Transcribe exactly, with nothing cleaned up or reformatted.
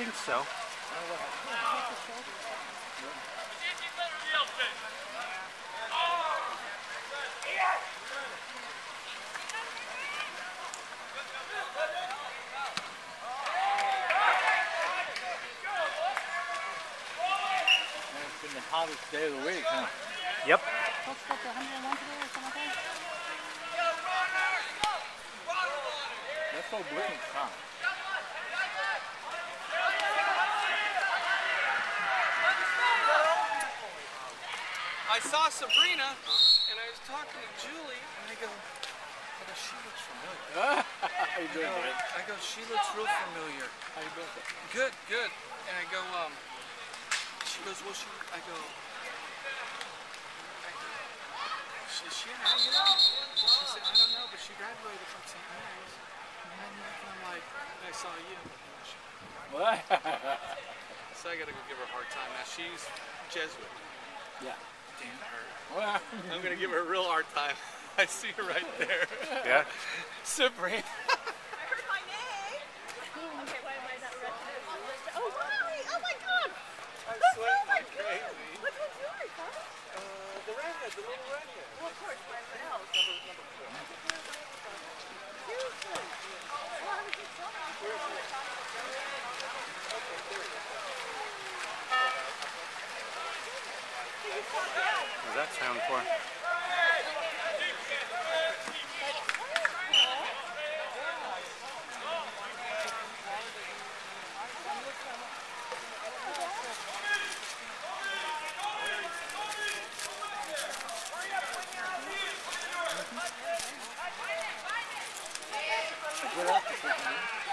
think so. It's been the hottest day of the week, huh? Yep. What's that, the one hundred and one today or something like that? That's so blinking, huh? I saw Sabrina, and I was talking to Julie, and I go, I go, she looks familiar. How you doing, man? I go, she looks real familiar. How you doing? Good, good. And I go, um, she goes, well, she, I go, is she an Aggie? She said, I don't know, but she graduated from Saint Mary's. And I'm like, I saw you. What? So I gotta go give her a hard time. Now she's Jesuit. Yeah. Damn her. Well, I'm gonna give her a real hard time. I see her right there. Yeah. Sabrina. I heard my name. Okay, why am I not ready? Oh, really? Oh my God! I'm That's sweating so like much. crazy. Which one's yours, huh? Uh, the redhead, the little redhead. Well, of course, my else. Number, number four. Seriously? Well, how did you tell me? What does that sound for? what else is